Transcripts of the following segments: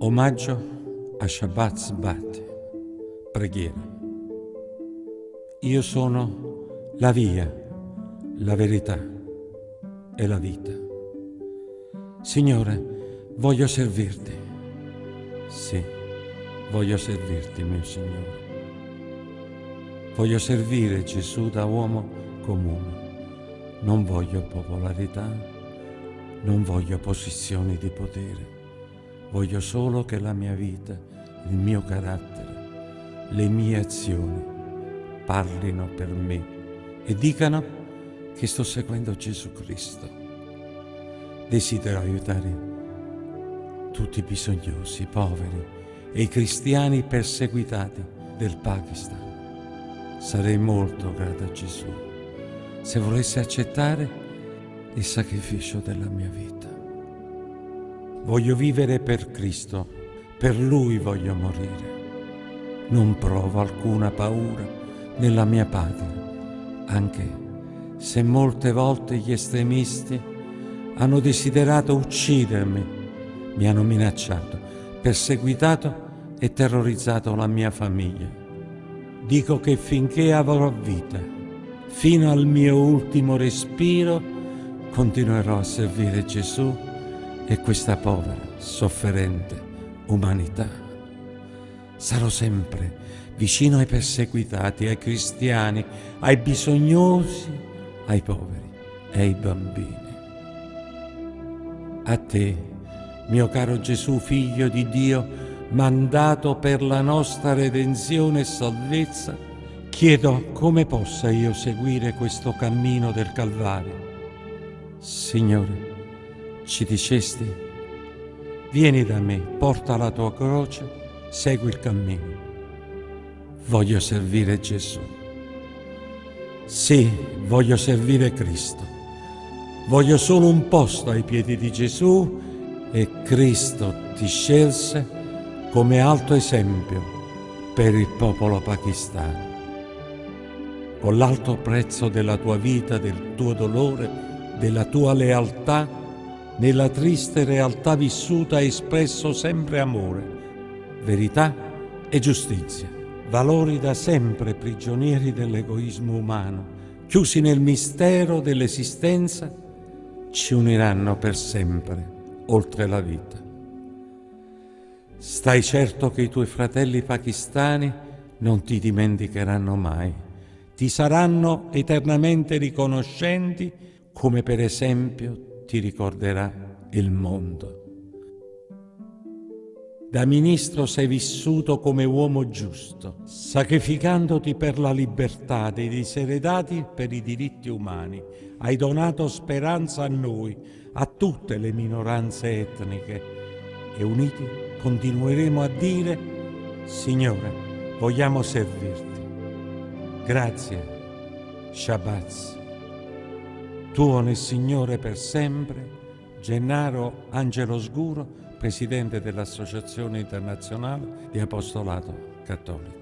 Omaggio a Shabbat Bat, preghiera. Io sono la via, la verità e la vita. Signore, voglio servirti. Sì, voglio servirti, mio Signore. Voglio servire Gesù da uomo comune. Non voglio popolarità, non voglio posizioni di potere. Voglio solo che la mia vita, il mio carattere, le mie azioni parlino per me e dicano che sto seguendo Gesù Cristo. Desidero aiutare tutti i bisognosi, i poveri e i cristiani perseguitati del Pakistan. Sarei molto grato a Gesù se volesse accettare il sacrificio della mia vita. Voglio vivere per Cristo, per Lui voglio morire. Non provo alcuna paura nella mia patria, anche se molte volte gli estremisti hanno desiderato uccidermi, mi hanno minacciato, perseguitato e terrorizzato la mia famiglia. Dico che finché avrò vita, fino al mio ultimo respiro, continuerò a servire Gesù e questa povera, sofferente umanità. Sarò sempre vicino ai perseguitati, ai cristiani, ai bisognosi, ai poveri e ai bambini. A te, mio caro Gesù, Figlio di Dio, mandato per la nostra redenzione e salvezza, chiedo come possa io seguire questo cammino del Calvario. Signore, ci dicesti, vieni da me, porta la tua croce, segui il cammino. Voglio servire Gesù. Sì, voglio servire Cristo. Voglio solo un posto ai piedi di Gesù e Cristo ti scelse come alto esempio per il popolo pakistano. Con l'alto prezzo della tua vita, del tuo dolore, della tua lealtà, nella triste realtà vissuta hai espresso sempre amore, verità e giustizia, valori da sempre prigionieri dell'egoismo umano, chiusi nel mistero dell'esistenza, ci uniranno per sempre oltre la vita. Stai certo che i tuoi fratelli pakistani non ti dimenticheranno mai, ti saranno eternamente riconoscenti, come per esempio ti ricorderà il mondo. Da ministro sei vissuto come uomo giusto, sacrificandoti per la libertà dei diseredati per i diritti umani. Hai donato speranza a noi, a tutte le minoranze etniche e uniti continueremo a dire: Signore, vogliamo servirti. Grazie, Shabbat. Tuo nel Signore per sempre, Gennaro Angelo Sguro, Presidente dell'Associazione Internazionale di Apostolato Cattolico.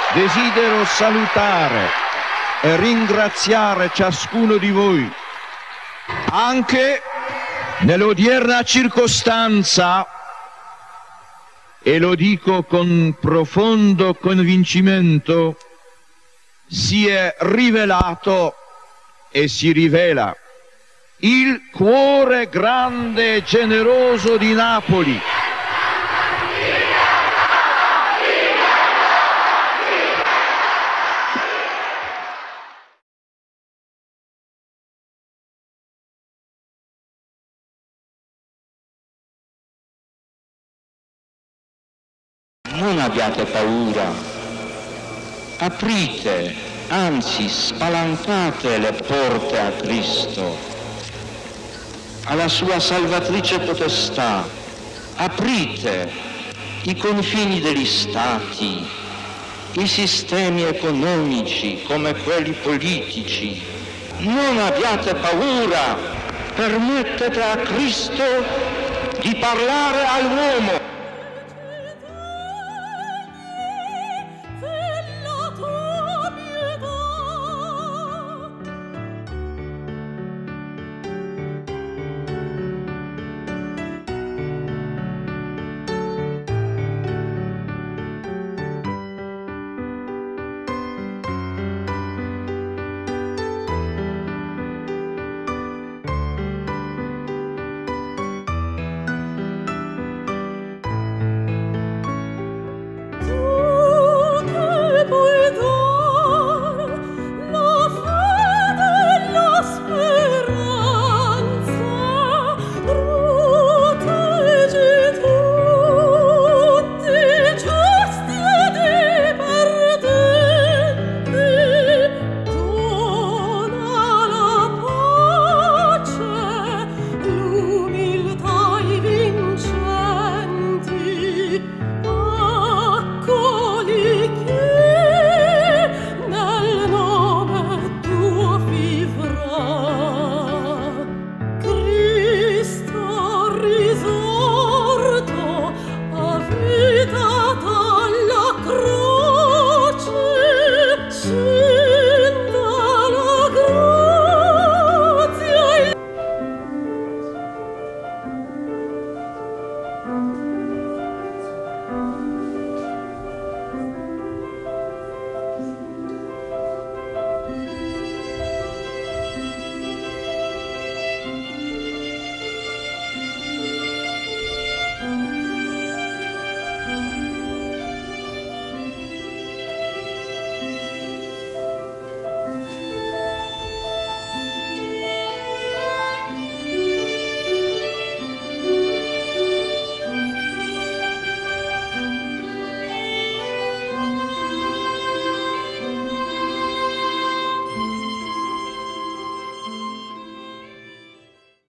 Desidero salutare e ringraziare ciascuno di voi, anche nell'odierna circostanza, e lo dico con profondo convincimento, si è rivelato e si rivela il cuore grande e generoso di Napoli. Non abbiate paura, aprite, anzi spalancate le porte a Cristo, alla sua salvatrice potestà, aprite i confini degli stati, i sistemi economici come quelli politici. Non abbiate paura, permettete a Cristo di parlare all'uomo.